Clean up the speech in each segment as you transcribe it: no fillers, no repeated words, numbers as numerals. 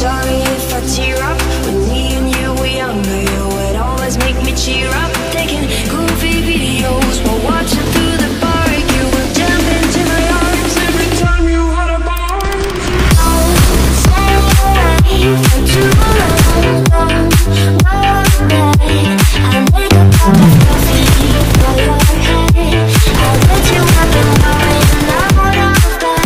sorry if I tear up. When me and you were younger, you would always make me cheer up. Taking goofy videos while watching through the park. You would jump into my arms every time you had a bar. Don't stay away for too long. Go to bed. I'll make a cup of coffee for your head. I'll let you up and going out of bed.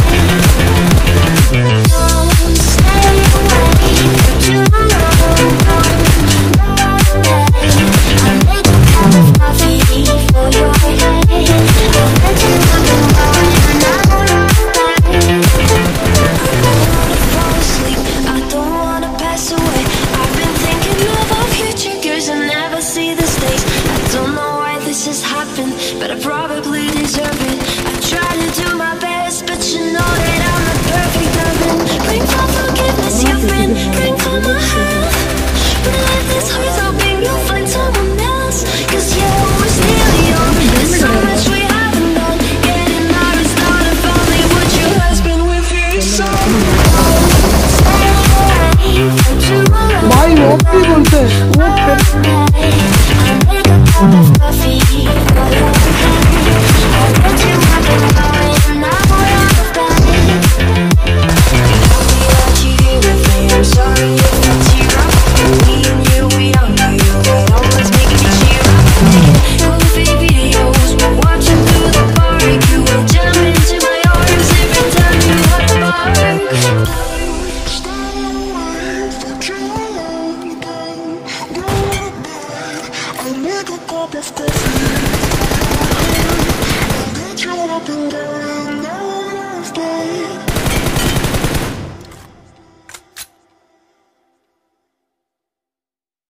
Don't stay away for too long. Go to bed. I'll make a cup of coffee for your head. I'll let you up and going out of bed. I don't wanna fall asleep, I don't wanna pass away. I've been thinking of our future, 'cause I never see the stakes. I don't know why this has happened, but I probably deserve it. I try to do my best, but you know that I'm not perfect. I've been praying for forgiveness, you've been praying for my health. But life is hard, hoping you'll find someone else. 'Cause yeah, we're still young, there's so much we haven't done. Getting married, start a family, would your husband with you? So stay away for too long. भाई OP बोलते हैं I'll make a cup of coffee for your head. I'll let you up and going out of bed. I'll be right here with me, I'm sorry if I tear up. When me and you were younger, you would always make me cheer up. Taking goofy videos while watching through the park. You would jump into my arms every time you had a bark. Stay away for too long. I'll make a cup of coffee